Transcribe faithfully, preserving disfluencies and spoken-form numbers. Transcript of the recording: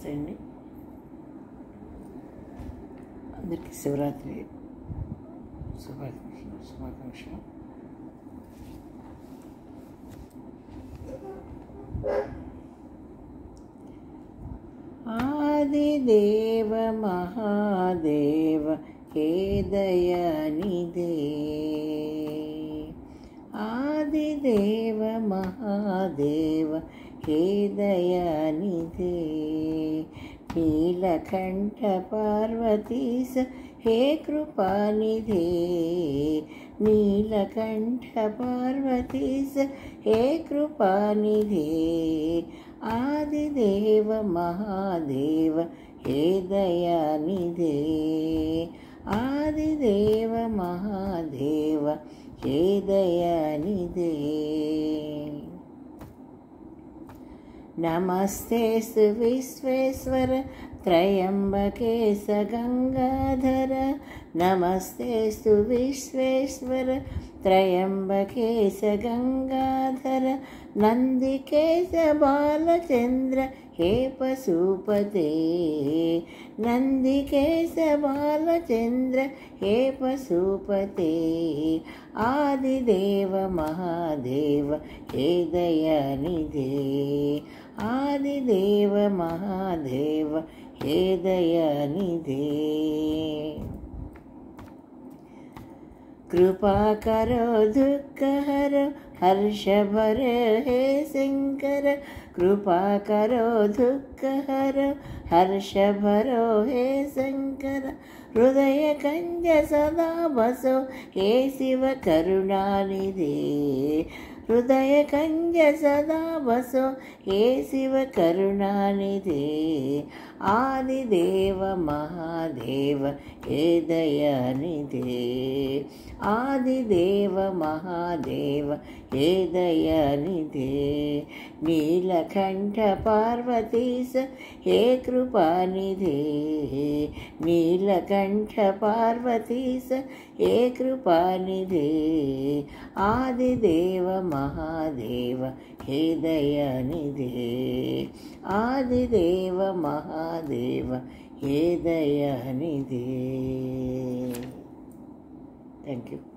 నమస్తే అండి. అందరికీ శివరాత్రి శుభాకాంక్షలు శుభాకాంక్షలు ఆదిదేవ మహాదేవ హే దయానిధే, ఆదిదేవ మహాదేవ హే దయానిధే, నీలకంఠ పార్వతీశ హే కృపానిధే, నీలకంఠ పార్వతీశ హే కృపానిధే, ఆదిదేవ మహాదేవ హే దయానిధే, ఆదిదేవ మహాదేవ హే దయానిధే. నమస్తేస్తు విశ్వేశ్వర త్రయంబకేశ గంగాధర, నమస్తేస్తు విశ్వేశ్వర త్రయంబకేశ గంగాధర, నందికేశ బాలచంద్ర హే పశుపతే, నందికేశ బాలచంద్ర హే పశుపతే, ఆదిదేవ మహాదేవ హే దయానిధే, ఆదిదేవ మహాదేవ హే దయానిధే. कृपा करो दुख हरो हर्ष भरो हे शंकर, कृपा करो दुख हरो हर्ष भरो हे शंकर, हृदय कंज सदा बसो हे शिव करुणानिधे, हृदय कंज सदा बसो हे शिव करुणानिधे, आदिदेव महादेव हे दयानिधे, आदिदेव महादेव हे दयानिधे, नीलकंठ पार्वतीश हे कृपानिधे, नीलकंठ पार्वतीश हे कृपानिधे, आदिदेव महादेव हे दयानिधे, आदिदेव महादेव हे दयानिधे. Thank you.